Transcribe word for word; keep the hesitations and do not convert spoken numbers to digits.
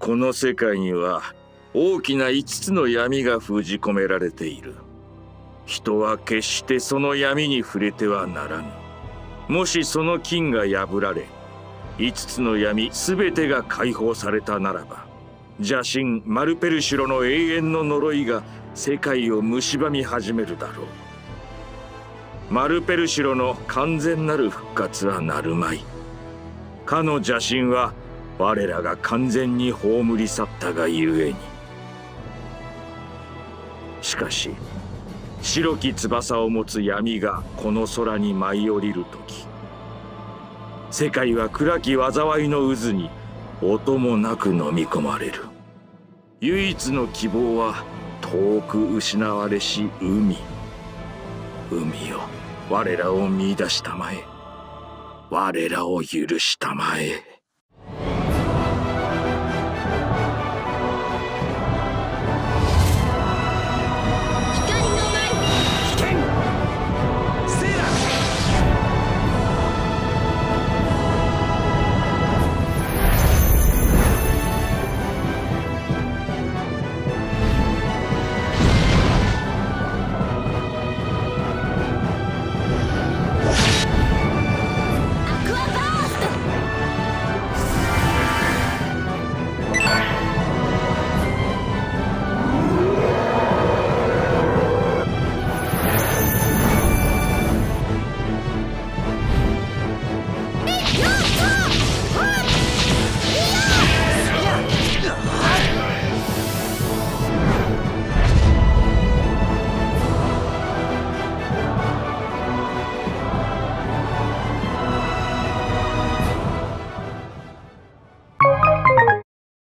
この世界には大きな五つの闇が封じ込められている。人は決してその闇に触れてはならぬ。もしその禁が破られ、五つの闇すべてが解放されたならば、邪神マルペルシュロの永遠の呪いが世界を蝕み始めるだろう。マルペルシュロの完全なる復活はなるまい。かの邪神は我らが完全に葬り去ったがゆえに。しかし白き翼を持つ闇がこの空に舞い降りる時、世界は暗き災いの渦に音もなく飲み込まれる。唯一の希望は遠く失われし海。海よ、我らを見出したまえ。我らを許したまえ。